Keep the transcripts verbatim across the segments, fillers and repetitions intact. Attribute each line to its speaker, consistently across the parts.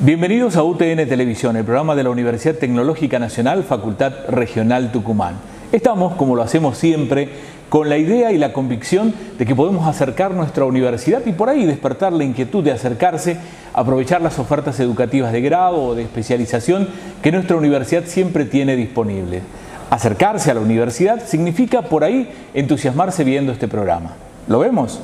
Speaker 1: Bienvenidos a U T N Televisión, el programa de la Universidad Tecnológica Nacional, Facultad Regional Tucumán. Estamos, como lo hacemos siempre, con la idea y la convicción de que podemos acercar nuestra universidad y por ahí despertar la inquietud de acercarse, aprovechar las ofertas educativas de grado o de especialización que nuestra universidad siempre tiene disponibles. Acercarse a la universidad significa por ahí entusiasmarse viendo este programa. ¿Lo vemos?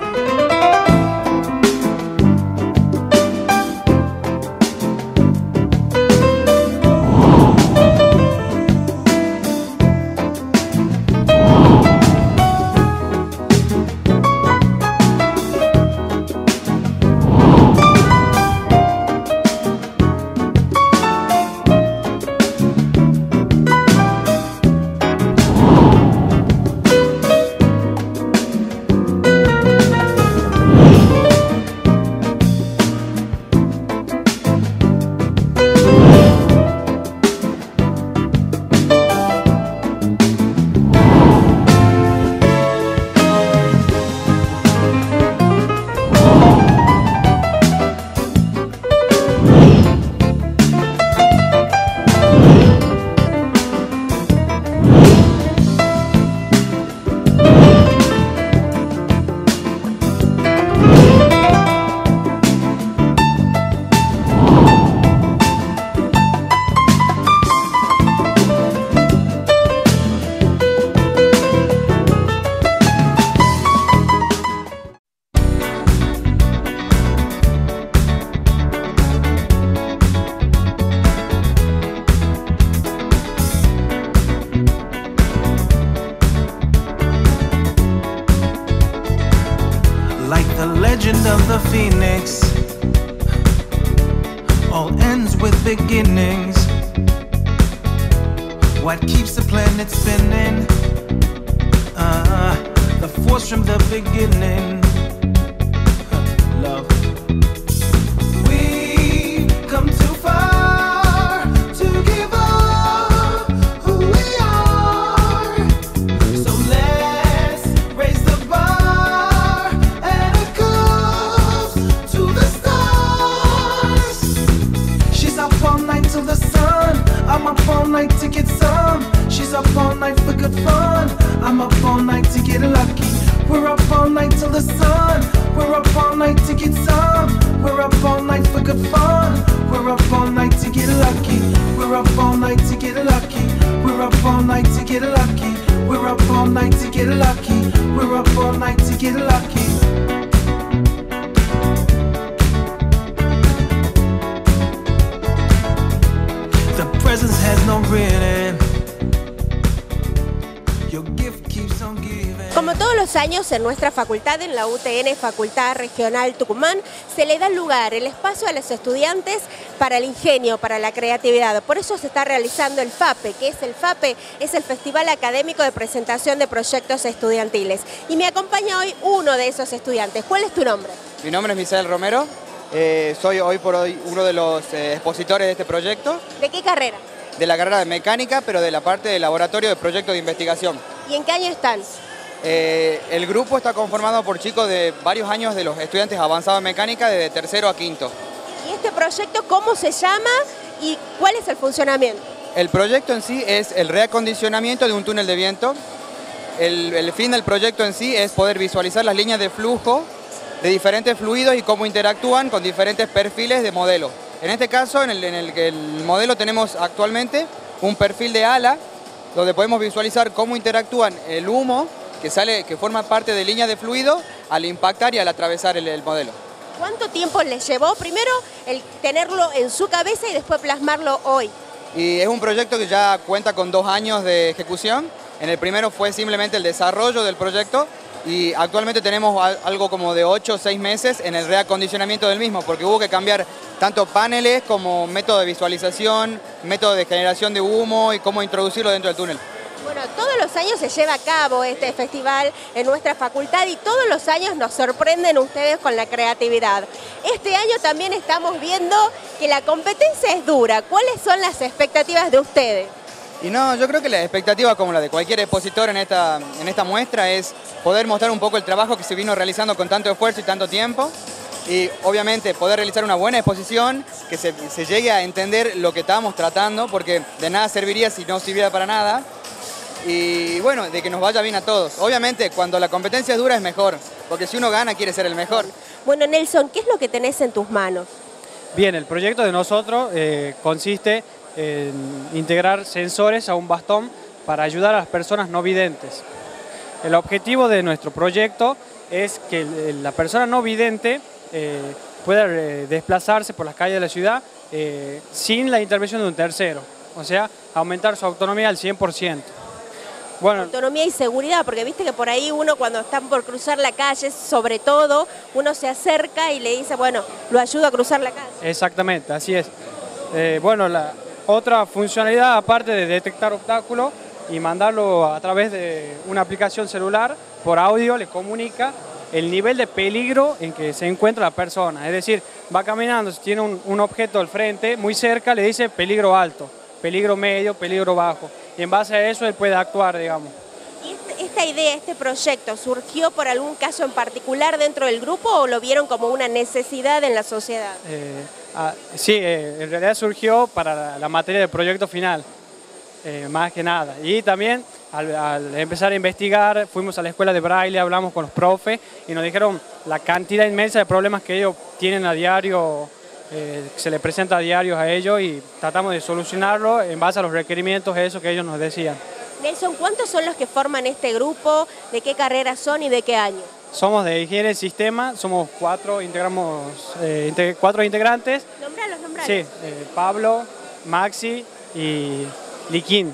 Speaker 2: Of the phoenix, all ends with beginnings. What keeps the planet spinning? Uh, the force from the beginning. Love. We come too far to give up who we are. So let's raise the bar and a cup to the stars. She's up all night till the sun. I'm up all night to get some. She's up all night for good fun. I'm up all night to get lucky. We're up all night till the sun. We're up all night to get some. We're up all night for good fun. We're up all night to get lucky. We're up all night to get lucky. We're up all night to get lucky. We're up all night to get lucky. We're up all night to get lucky. The presence has no written. Your gift keeps on giving.
Speaker 3: Como todos los años en nuestra facultad, en la U T N Facultad Regional Tucumán, se le da lugar, el espacio a los estudiantes para el ingenio, para la creatividad. Por eso se está realizando el FAPE. ¿Qué es el FAPE? Es el Festival Académico de Presentación de Proyectos Estudiantiles. Y me acompaña hoy uno de esos estudiantes. ¿Cuál es tu nombre?
Speaker 4: Mi nombre es Misael Romero. Eh, soy hoy por hoy uno de los eh, expositores de este proyecto.
Speaker 3: ¿De qué carrera?
Speaker 4: De la carrera de mecánica, pero de la parte de laboratorio de proyectos de investigación.
Speaker 3: ¿Y en qué año están?
Speaker 4: Eh, el grupo está conformado por chicos de varios años de los estudiantes avanzados en mecánica, desde tercero a quinto.
Speaker 3: ¿Y este proyecto cómo se llama y cuál es el funcionamiento?
Speaker 4: El proyecto en sí es el reacondicionamiento de un túnel de viento. El, el fin del proyecto en sí es poder visualizar las líneas de flujo de diferentes fluidos y cómo interactúan con diferentes perfiles de modelo. En este caso, en el, en el que el modelo tenemos actualmente un perfil de ala, donde podemos visualizar cómo interactúan el humo que sale, que forma parte de líneas de fluido al impactar y al atravesar el, el modelo.
Speaker 3: ¿Cuánto tiempo les llevó primero el tenerlo en su cabeza y después plasmarlo hoy?
Speaker 4: Y es un proyecto que ya cuenta con dos años de ejecución. En el primero fue simplemente el desarrollo del proyecto y actualmente tenemos algo como de ocho o seis meses en el reacondicionamiento del mismo, porque hubo que cambiar tanto paneles como método de visualización, método de generación de humo y cómo introducirlo dentro del túnel.
Speaker 3: Bueno, todos los años se lleva a cabo este festival en nuestra facultad y todos los años nos sorprenden ustedes con la creatividad. Este año también estamos viendo que la competencia es dura. ¿Cuáles son las expectativas de ustedes?
Speaker 4: Y no, yo creo que la expectativa, como la de cualquier expositor en esta, en esta muestra, es poder mostrar un poco el trabajo que se vino realizando con tanto esfuerzo y tanto tiempo. y obviamente poder realizar una buena exposición, que se, se llegue a entender lo que estábamos tratando, porque de nada serviría si no sirviera para nada. Y bueno, de que nos vaya bien a todos. Obviamente cuando la competencia es dura es mejor, porque si uno gana quiere ser el mejor.
Speaker 3: Bueno, Nelson, ¿qué es lo que tenés en tus manos?
Speaker 5: Bien, el proyecto de nosotros eh, consiste en integrar sensores a un bastón para ayudar a las personas no videntes. El objetivo de nuestro proyecto es que la persona no vidente eh, pueda eh, desplazarse por las calles de la ciudad eh, sin la intervención de un tercero, o sea, aumentar su autonomía al cien por ciento. Bueno,
Speaker 3: Autonomía y seguridad, porque viste que por ahí uno cuando están por cruzar la calle, sobre todo, uno se acerca y le dice, bueno, lo ayudo a cruzar la calle.
Speaker 5: exactamente, así es. Eh, bueno, la otra funcionalidad, aparte de detectar obstáculos y mandarlo a través de una aplicación celular, por audio le comunica el nivel de peligro en que se encuentra la persona. Es decir, va caminando, si tiene un, un objeto al frente, muy cerca, le dice peligro alto, peligro medio, peligro bajo. Y en base a eso él puede actuar, digamos.
Speaker 3: ¿Y este- esta idea, este proyecto, surgió por algún caso en particular dentro del grupo o lo vieron como una necesidad en la sociedad?
Speaker 5: Eh, ah, sí, eh, en realidad surgió para la, la materia del proyecto final, eh, más que nada. Y también al, al empezar a investigar, fuimos a la escuela de Braille, hablamos con los profes y nos dijeron la cantidad inmensa de problemas que ellos tienen a diario, eh, que se les presenta a diario a ellos, y tratamos de solucionarlo en base a los requerimientos esos que ellos nos decían.
Speaker 3: Nelson, ¿cuántos son los que forman este grupo? ¿De qué carreras son y de qué año?
Speaker 5: Somos de Ingeniería del Sistema, somos cuatro, integramos, eh, inte- cuatro integrantes.
Speaker 3: Nombralos, nombralos.
Speaker 5: Sí, eh, Pablo, Maxi y Liquín.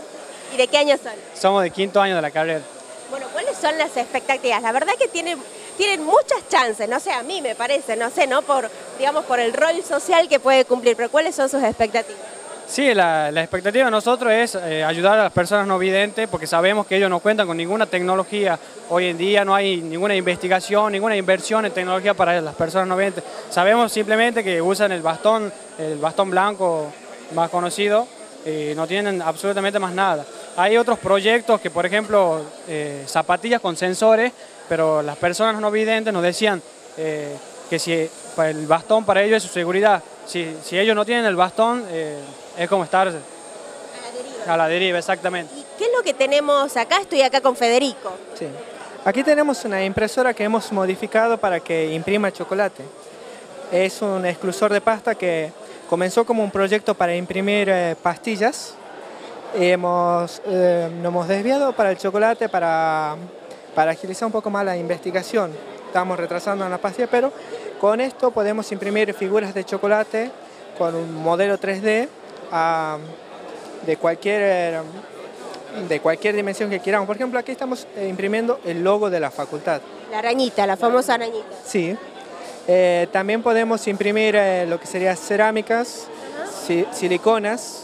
Speaker 3: ¿Y de qué año son?
Speaker 5: Somos de quinto año de la carrera.
Speaker 3: Bueno, ¿cuáles son las expectativas? La verdad que tienen, tienen muchas chances, no sé, a mí me parece, no sé, no por, digamos, por el rol social que puede cumplir, pero ¿cuáles son sus expectativas?
Speaker 5: Sí, la, la expectativa de nosotros es eh, ayudar a las personas no videntes, porque sabemos que ellos no cuentan con ninguna tecnología. Hoy en día no hay ninguna investigación, ninguna inversión en tecnología para las personas no videntes. Sabemos simplemente que usan el bastón, el bastón blanco más conocido, y no tienen absolutamente más nada. Hay otros proyectos que, por ejemplo, eh, zapatillas con sensores, pero las personas no videntes nos decían eh, que si el bastón para ellos es su seguridad. Si, si ellos no tienen el bastón, eh, es como estar
Speaker 3: A la deriva.
Speaker 5: a la deriva, exactamente.
Speaker 3: ¿Y qué es lo que tenemos acá? Estoy acá con Federico.
Speaker 6: Sí. Aquí tenemos una impresora que hemos modificado para que imprima chocolate. Es un exclusor de pasta que comenzó como un proyecto para imprimir eh, pastillas. Hemos, eh, nos hemos desviado para el chocolate para, para agilizar un poco más la investigación. Estamos retrasando en la pastilla, pero con esto podemos imprimir figuras de chocolate con un modelo tres D ah, de cualquier, eh, de cualquier dimensión que queramos. Por ejemplo, aquí estamos eh, imprimiendo el logo de la facultad.
Speaker 3: La arañita, la famosa arañita.
Speaker 6: Sí. Eh, también podemos imprimir eh, lo que serían cerámicas, si- siliconas.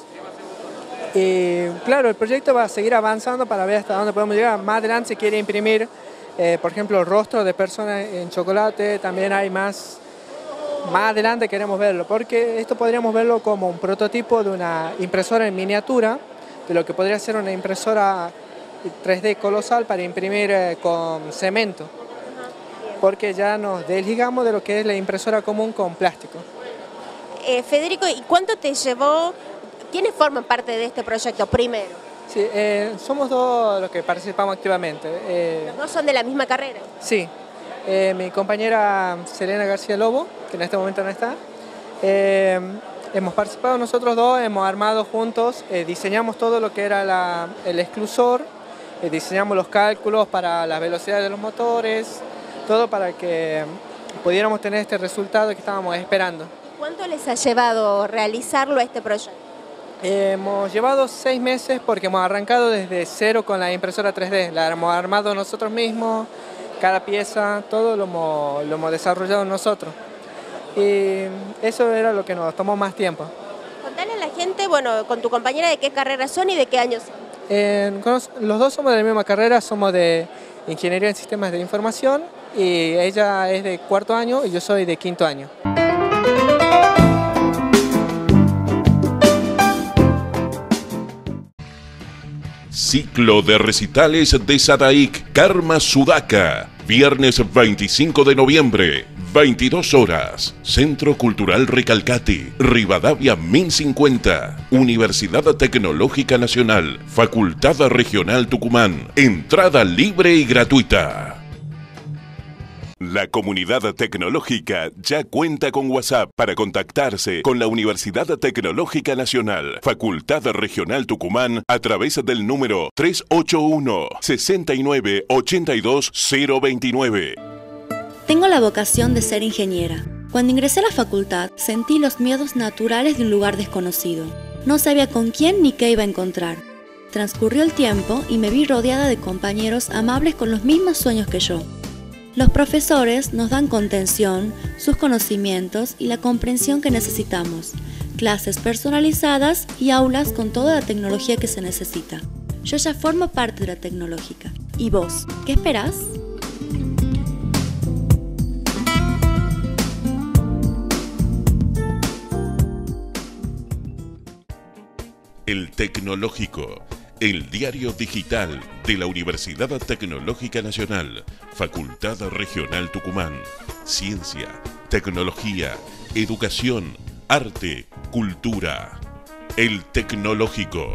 Speaker 6: Y claro, el proyecto va a seguir avanzando para ver hasta dónde podemos llegar. Más adelante se quiere imprimir, eh, por ejemplo, rostros de personas en chocolate. También hay más, más adelante queremos verlo, porque esto podríamos verlo como un prototipo de una impresora en miniatura, de lo que podría ser una impresora tres D colosal para imprimir eh, con cemento, porque ya nos desligamos de lo que es la impresora común con plástico.
Speaker 3: Eh, Federico, ¿y cuánto te llevó? ¿Quiénes forman parte de este proyecto primero?
Speaker 6: Sí, eh, somos dos los que participamos activamente. Eh,
Speaker 3: ¿Los dos son de la misma carrera?
Speaker 6: sí, eh, mi compañera Selena García Lobo, que en este momento no está, eh, hemos participado nosotros dos, hemos armado juntos, eh, diseñamos todo lo que era la- el exclusor, eh, diseñamos los cálculos para las velocidades de los motores, todo para que pudiéramos tener este resultado que estábamos esperando.
Speaker 3: ¿Cuánto les ha llevado realizarlo a este proyecto?
Speaker 6: Hemos llevado seis meses porque hemos arrancado desde cero con la impresora tres D. La hemos armado nosotros mismos, cada pieza, todo lo hemos, lo hemos desarrollado nosotros. Y eso era lo que nos tomó más tiempo.
Speaker 3: Contale a la gente, bueno, con tu compañera de qué carrera son y de qué años son.
Speaker 6: Eh, con- los dos somos de la misma carrera, somos de Ingeniería en Sistemas de Información y ella es de cuarto año y yo soy de quinto año.
Speaker 7: Ciclo de recitales de Sadaic Karma Sudaka. Viernes veinticinco de noviembre, veintidós horas. Centro Cultural Recalcati, Rivadavia mil cincuenta. Universidad Tecnológica Nacional, Facultad Regional Tucumán. Entrada libre y gratuita. La comunidad tecnológica ya cuenta con WhatsApp para contactarse con la Universidad Tecnológica Nacional, Facultad Regional Tucumán, a través del número tres ocho uno, seis nueve, ocho dos cero dos nueve.
Speaker 8: Tengo la vocación de ser ingeniera. Cuando ingresé a la facultad, sentí los miedos naturales de un lugar desconocido. No sabía con quién ni qué iba a encontrar. Transcurrió el tiempo y me vi rodeada de compañeros amables con los mismos sueños que yo. Los profesores nos dan contención, sus conocimientos y la comprensión que necesitamos, clases personalizadas y aulas con toda la tecnología que se necesita. Yo ya formo parte de la tecnológica. ¿Y vos? ¿Qué esperás?
Speaker 7: El Tecnológico, el diario digital de la Universidad Tecnológica Nacional, Facultad Regional Tucumán. Ciencia, tecnología, educación, arte, cultura. El Tecnológico.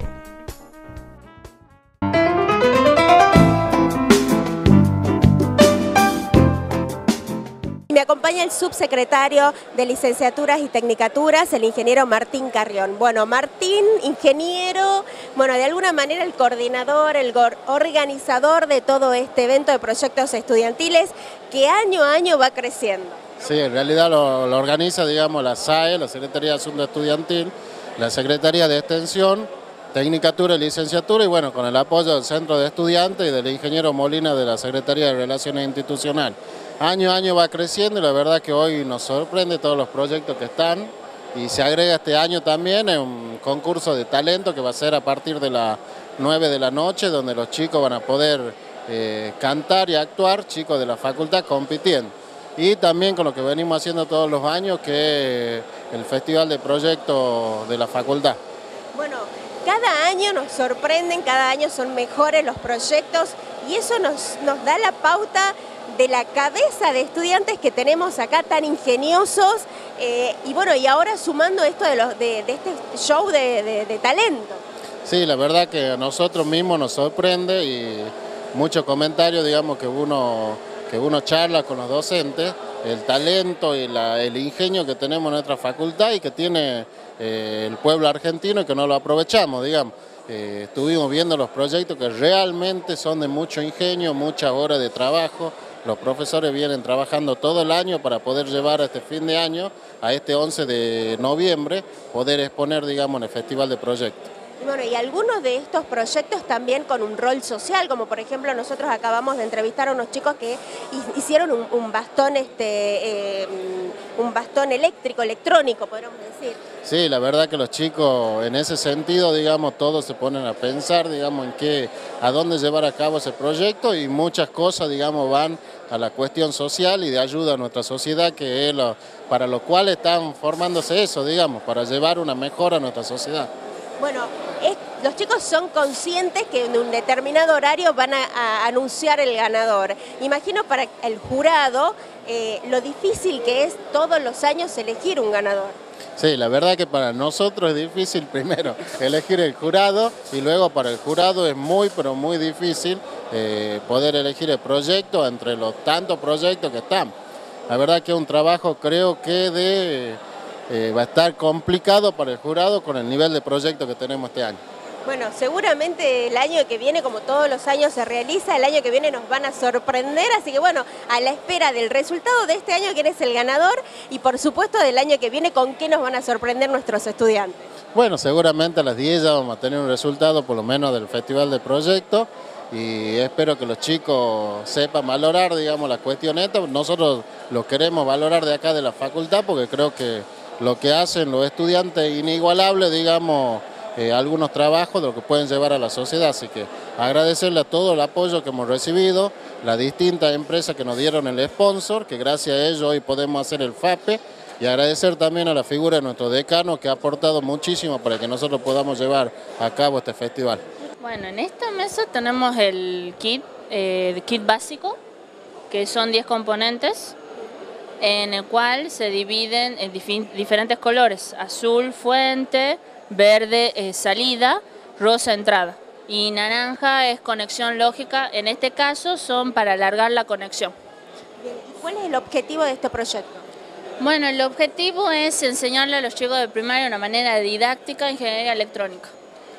Speaker 3: Me acompaña el subsecretario de Licenciaturas y Tecnicaturas, el ingeniero Martín Carrión. Bueno, Martín, ingeniero, bueno, de alguna manera el coordinador, el organizador de todo este evento de proyectos estudiantiles que año a año va creciendo.
Speaker 9: Sí, en realidad lo, lo organiza, digamos, la S A E, la Secretaría de Asunto Estudiantil, la Secretaría de Extensión, Tecnicatura y Licenciatura, y bueno, con el apoyo del Centro de Estudiantes y del ingeniero Molina de la Secretaría de Relaciones Institucionales. Año a año va creciendo y la verdad que hoy nos sorprende todos los proyectos que están, y se agrega este año también un concurso de talento que va a ser a partir de las nueve de la noche, donde los chicos van a poder eh, cantar y actuar, chicos de la facultad compitiendo. Y también con lo que venimos haciendo todos los años, que es el Festival de Proyectos de la facultad.
Speaker 3: Bueno, cada año nos sorprenden, cada año son mejores los proyectos y eso nos, nos da la pauta de la cabeza de estudiantes que tenemos acá tan ingeniosos eh, y bueno, y ahora sumando esto de, los, de, de este show de, de, de talento.
Speaker 9: Sí, la verdad que a nosotros mismos nos sorprende y muchos comentarios, digamos, que uno, que uno charla con los docentes, el talento y la, el ingenio que tenemos en nuestra facultad y que tiene eh, el pueblo argentino y que no lo aprovechamos, digamos. Eh, estuvimos viendo los proyectos que realmente son de mucho ingenio, muchas horas de trabajo. Los profesores vienen trabajando todo el año para poder llevar a este fin de año, a este once de noviembre, poder exponer, digamos, en el Festival de Proyectos.
Speaker 3: Bueno, y algunos de estos proyectos también con un rol social, como por ejemplo nosotros acabamos de entrevistar a unos chicos que hicieron un, un bastón, este, eh, un bastón eléctrico, electrónico, podríamos decir.
Speaker 9: Sí, la verdad que los chicos en ese sentido, digamos, todos se ponen a pensar, digamos, en qué, a dónde llevar a cabo ese proyecto y muchas cosas, digamos, van a la cuestión social y de ayuda a nuestra sociedad, que es lo, para lo cual están formándose eso, digamos, para llevar una mejora a nuestra sociedad.
Speaker 3: Bueno, es, los chicos son conscientes que en un determinado horario van a, a anunciar el ganador. Imagino para el jurado eh, lo difícil que es todos los años elegir un ganador.
Speaker 9: Sí, la verdad que para nosotros es difícil primero elegir el jurado y luego para el jurado es muy pero muy difícil eh, poder elegir el proyecto entre los tantos proyectos que están. La verdad que es un trabajo, creo que de... Eh, va a estar complicado para el jurado con el nivel de proyecto que tenemos este año.
Speaker 3: Bueno, seguramente el año que viene, como todos los años se realiza, el año que viene nos van a sorprender, así que bueno, a la espera del resultado de este año, quién es el ganador, y por supuesto del año que viene, con qué nos van a sorprender nuestros estudiantes.
Speaker 9: Bueno, seguramente a las diez ya vamos a tener un resultado por lo menos del Festival de Proyectos, y espero que los chicos sepan valorar, digamos, la cuestión esta. Nosotros lo queremos valorar de acá de la facultad porque creo que lo que hacen los estudiantes es inigualable, digamos, eh, algunos trabajos de lo que pueden llevar a la sociedad. Así que agradecerle a todo el apoyo que hemos recibido, las distintas empresas que nos dieron el sponsor, que gracias a ellos hoy podemos hacer el FAPE, y agradecer también a la figura de nuestro decano que ha aportado muchísimo para que nosotros podamos llevar a cabo este festival.
Speaker 10: Bueno, en esta mesa tenemos el kit, eh, el kit básico, que son diez componentes. en el cual se dividen en dif- diferentes colores: azul fuente, verde eh, salida, rosa entrada y naranja es conexión lógica. En este caso son para alargar la conexión.
Speaker 3: Bien, ¿y cuál es el objetivo de este proyecto?
Speaker 10: Bueno, el objetivo es enseñarle a los chicos de primaria de una manera didáctica ingeniería electrónica.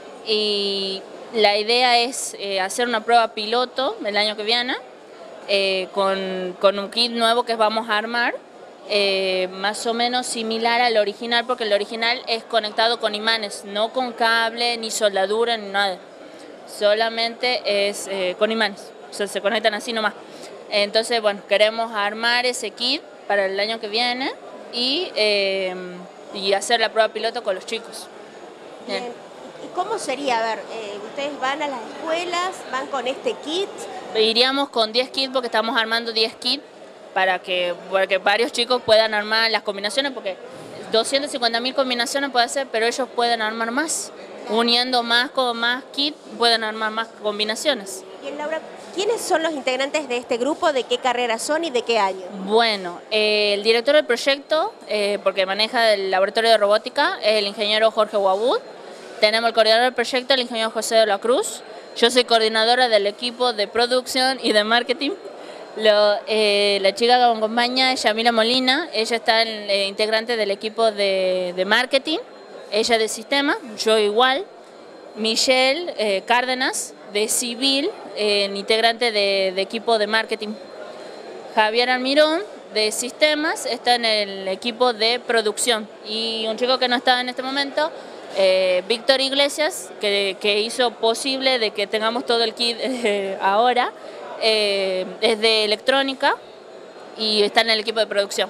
Speaker 10: Y la idea es eh, hacer una prueba piloto el año que viene eh, con, con un kit nuevo que vamos a armar, eh, más o menos similar al original, porque el original es conectado con imanes, no con cable, ni soldadura, ni nada. Solamente es eh, con imanes, o sea, se conectan así nomás. Entonces, bueno, queremos armar ese kit para el año que viene y, eh, y hacer la prueba piloto con los chicos.
Speaker 3: Bien. ¿Y cómo sería? A ver, eh, ustedes van a las escuelas, van con este kit.
Speaker 10: Iríamos con diez kits porque estamos armando diez kits para que, para que varios chicos puedan armar las combinaciones, porque doscientas cincuenta mil combinaciones puede hacer, pero ellos pueden armar más. Uniendo más con más kits pueden armar más combinaciones.
Speaker 3: Bien, Laura, ¿quiénes son los integrantes de este grupo? ¿De qué carrera son y de qué año?
Speaker 10: Bueno, eh, el director del proyecto, eh, porque maneja el laboratorio de robótica, es el ingeniero Jorge Guabud. Tenemos el coordinador del proyecto, el ingeniero José de la Cruz. Yo soy coordinadora del equipo de producción y de marketing. Lo, eh, la chica que me acompaña es Yamila Molina. Ella está en, eh, integrante del equipo de, de marketing. Ella de sistema, yo igual. Michelle eh, Cárdenas, de civil, eh, integrante de, de equipo de marketing. Javier Almirón, de sistemas, está en el equipo de producción. Y un chico que no está en este momento, eh, Víctor Iglesias, que, que hizo posible de que tengamos todo el kit eh, ahora, eh, es de electrónica y está en el equipo de producción.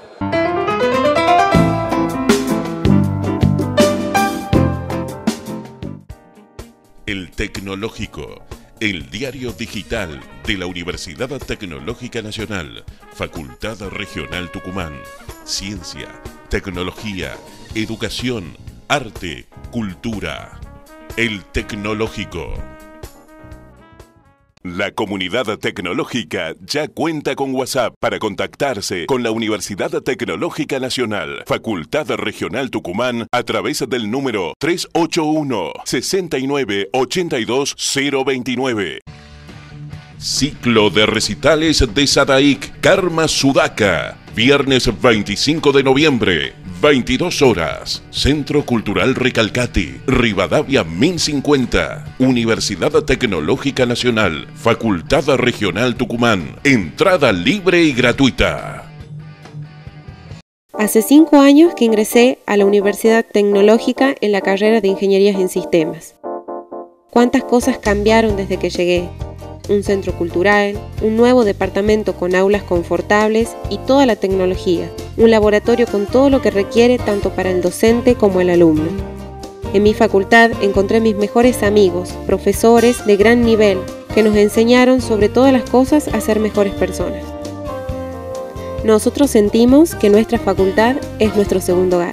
Speaker 7: El Tecnológico, el diario digital de la Universidad Tecnológica Nacional, Facultad Regional Tucumán. Ciencia, tecnología, educación, arte, cultura. El Tecnológico. La comunidad tecnológica ya cuenta con WhatsApp para contactarse con la Universidad Tecnológica Nacional, Facultad Regional Tucumán, a través del número tres ocho uno, seis nueve ocho dos cero dos nueve. Ciclo de recitales de Sadaic Karma Sudaka, viernes veinticinco de noviembre, veintidós horas, Centro Cultural Recalcati, Rivadavia mil cincuenta, Universidad Tecnológica Nacional, Facultad Regional Tucumán, entrada libre y gratuita.
Speaker 11: Hace cinco años que ingresé a la Universidad Tecnológica en la carrera de Ingenierías en Sistemas. ¿Cuántas cosas cambiaron desde que llegué? Un centro cultural, un nuevo departamento con aulas confortables y toda la tecnología, un laboratorio con todo lo que requiere tanto para el docente como el alumno. En mi facultad encontré mis mejores amigos, profesores de gran nivel, que nos enseñaron sobre todas las cosas a ser mejores personas. Nosotros sentimos que nuestra facultad es nuestro segundo hogar.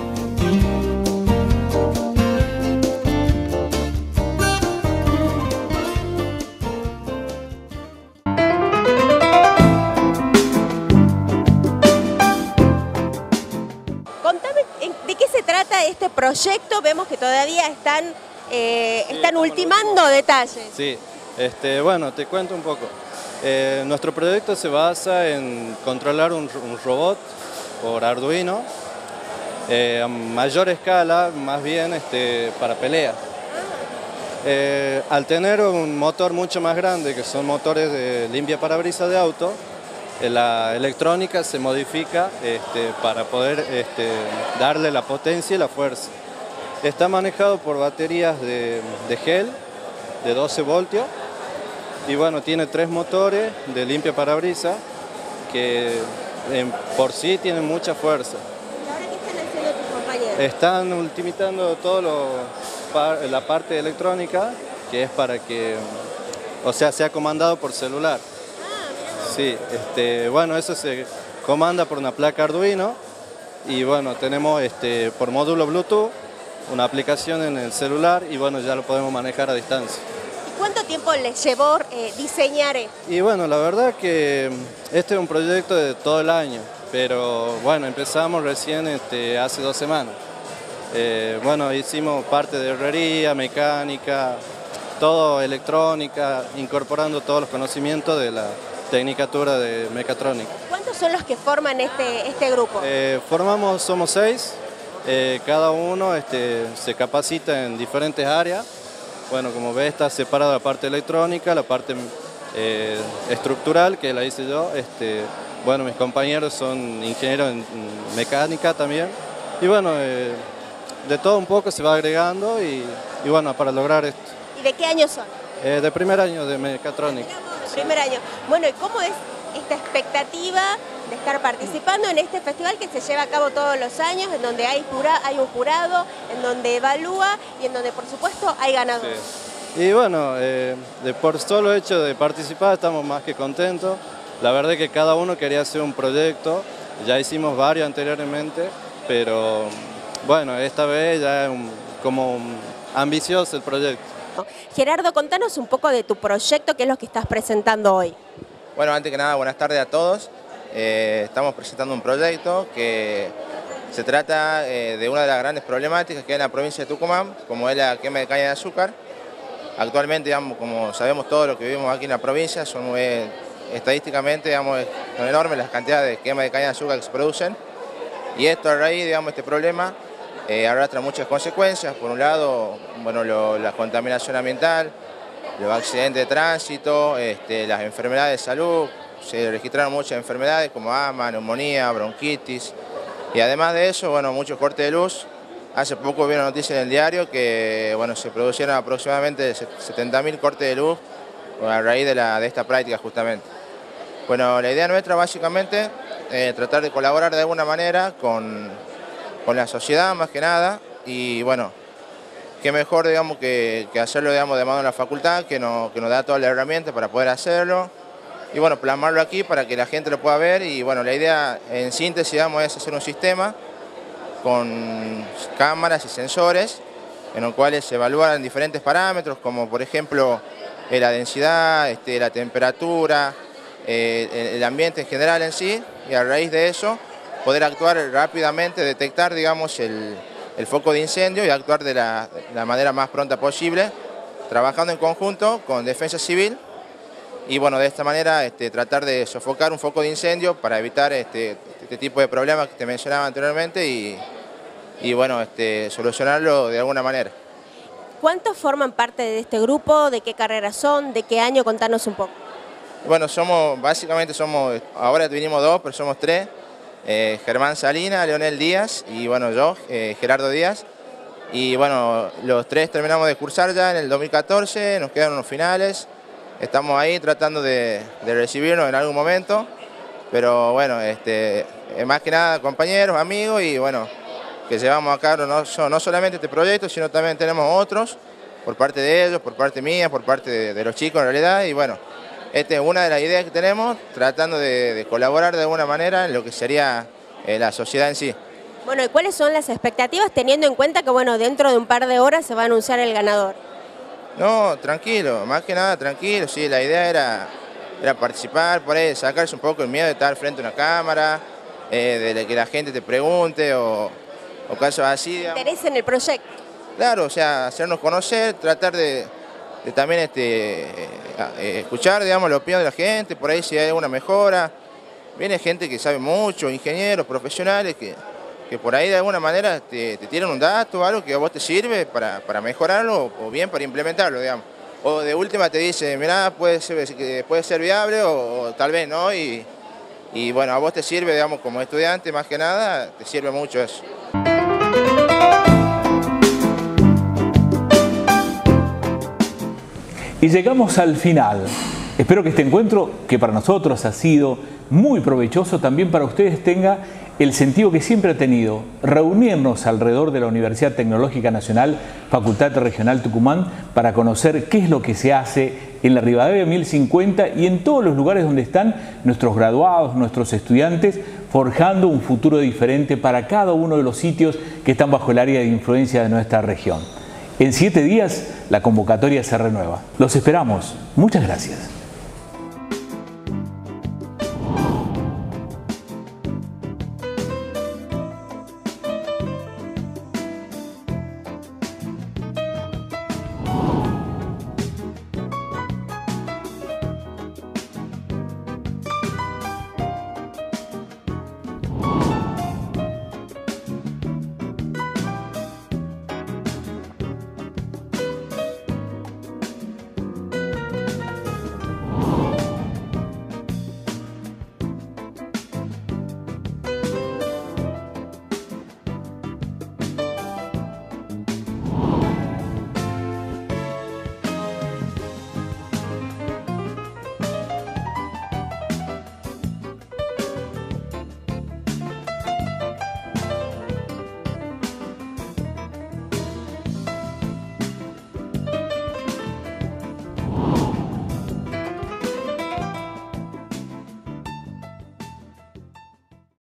Speaker 3: Este proyecto vemos que todavía están, eh, están ultimando detalles.
Speaker 12: Sí, este, bueno, te cuento un poco. Eh, nuestro proyecto se basa en controlar un, un robot por Arduino eh, a mayor escala, más bien este, para pelea. Eh, al tener un motor mucho más grande, que son motores de limpia parabrisas de auto, la electrónica se modifica este, para poder este, darle la potencia y la fuerza. Está manejado por baterías de, de gel de doce voltios y bueno, tiene tres motores de limpia parabrisas que en, por sí tienen mucha fuerza.
Speaker 3: ¿Y ahora qué están haciendo tus compañeros?
Speaker 12: Están ultimitando toda la parte electrónica, que es para que, o sea, sea comandado por celular. Sí, este, bueno, eso se comanda por una placa Arduino y bueno, tenemos este, por módulo Bluetooth una aplicación en el celular y bueno, ya lo podemos manejar a distancia.
Speaker 3: ¿Y cuánto tiempo les llevó eh, diseñar esto?
Speaker 12: Y bueno, la verdad que este es un proyecto de todo el año. pero bueno, empezamos recién este, hace dos semanas. Eh, bueno, hicimos parte de herrería, mecánica, todo electrónica, incorporando todos los conocimientos de la tecnicatura de mecatrónica.
Speaker 3: ¿Cuántos son los que forman este, este grupo?
Speaker 12: Eh, formamos, somos seis, eh, cada uno este, se capacita en diferentes áreas. Bueno, como ves, está separada la parte electrónica, la parte eh, estructural, que la hice yo. Este, bueno, mis compañeros son ingenieros en mecánica también. Y bueno, eh, de todo un poco se va agregando y, y bueno, para lograr esto.
Speaker 3: ¿Y de qué año son?
Speaker 12: Eh, de primer año de mecatrónica.
Speaker 3: Primer año. Bueno, ¿y cómo es esta expectativa de estar participando en este festival que se lleva a cabo todos los años, en donde hay, jura, hay un jurado, en donde evalúa y en donde por supuesto hay ganadores?
Speaker 12: Sí. Y bueno, eh, de por solo hecho de participar estamos más que contentos. La verdad es que cada uno quería hacer un proyecto, ya hicimos varios anteriormente, pero bueno, esta vez ya es un, como un ambicioso el proyecto.
Speaker 3: Gerardo, contanos un poco de tu proyecto, qué es lo que estás presentando hoy.
Speaker 13: Bueno, antes que nada, buenas tardes a todos. Eh, estamos presentando un proyecto que se trata eh, de una de las grandes problemáticas que hay en la provincia de Tucumán, como es la quema de caña de azúcar. Actualmente, digamos, como sabemos todos los que vivimos aquí en la provincia, son eh, estadísticamente, digamos, son enormes las cantidades de quema de caña de azúcar que se producen. Y esto a raíz, digamos, este problema eh, arrastra muchas consecuencias. Por un lado, bueno, lo, la contaminación ambiental, los accidentes de tránsito, este, las enfermedades de salud. Se registraron muchas enfermedades como asma, neumonía, bronquitis. Y además de eso, bueno, muchos cortes de luz. Hace poco vi una noticia en el diario que bueno, se produjeron aproximadamente setenta mil cortes de luz a raíz de, la, de esta práctica justamente. Bueno, la idea nuestra básicamente es eh, tratar de colaborar de alguna manera con, con la sociedad más que nada. Y bueno, qué mejor digamos, que, que hacerlo digamos, de mano en la facultad, que, no, que nos da todas las herramientas para poder hacerlo. Y bueno, plasmarlo aquí para que la gente lo pueda ver. Y bueno, la idea en síntesis digamos, es hacer un sistema con cámaras y sensores en los cuales se evalúan diferentes parámetros como por ejemplo eh, la densidad, este, la temperatura, eh, el ambiente en general en sí, y a raíz de eso poder actuar rápidamente, detectar digamos, el, el foco de incendio y actuar de la, de la manera más pronta posible, trabajando en conjunto con Defensa Civil. Y bueno, de esta manera este, tratar de sofocar un foco de incendio para evitar este, este tipo de problemas que te mencionaba anteriormente y, y bueno, este, solucionarlo de alguna manera.
Speaker 3: ¿Cuántos forman parte de este grupo? ¿De qué carrera son? ¿De qué año? Contanos un poco.
Speaker 13: Bueno, somos, básicamente somos, ahora vinimos dos, pero somos tres. Eh, Germán Salinas, Leonel Díaz y bueno, yo, eh, Gerardo Díaz. Y bueno, los tres terminamos de cursar ya en el dos mil catorce, nos quedan unos finales. Estamos ahí tratando de, de recibirnos en algún momento, pero bueno, este, más que nada compañeros, amigos y bueno, que llevamos a cabo no, no solamente este proyecto, sino también tenemos otros por parte de ellos, por parte mía, por parte de, de los chicos en realidad y bueno, esta es una de las ideas que tenemos, tratando de, de colaborar de alguna manera en lo que sería eh, la sociedad en sí.
Speaker 3: Bueno, ¿y cuáles son las expectativas teniendo en cuenta que bueno, dentro de un par de horas se va a anunciar el ganador?
Speaker 13: No, tranquilo, más que nada tranquilo, sí, la idea era, era participar, por ahí sacarse un poco el miedo de estar frente a una cámara, eh, de que la gente te pregunte o, o casos así. Digamos.
Speaker 3: ¿Interés en el proyecto?
Speaker 13: Claro, o sea, hacernos conocer, tratar de, de también este, eh, escuchar, digamos, la opinión de la gente, por ahí si hay alguna mejora. Viene gente que sabe mucho, ingenieros, profesionales, que, que por ahí de alguna manera te, te tiran un dato o algo que a vos te sirve para, para mejorarlo o bien para implementarlo, digamos. O de última te dice, mirá, puede ser, puede ser viable o, o tal vez no, y, y bueno, a vos te sirve, digamos, como estudiante más que nada, te sirve mucho eso.
Speaker 1: Y llegamos al final. Espero que este encuentro, que para nosotros ha sido muy provechoso, también para ustedes tenga el sentido que siempre ha tenido, reunirnos alrededor de la Universidad Tecnológica Nacional, Facultad Regional Tucumán, para conocer qué es lo que se hace en la Rivadavia mil cincuenta y en todos los lugares donde están nuestros graduados, nuestros estudiantes, forjando un futuro diferente para cada uno de los sitios que están bajo el área de influencia de nuestra región. En siete días la convocatoria se renueva. Los esperamos. Muchas gracias.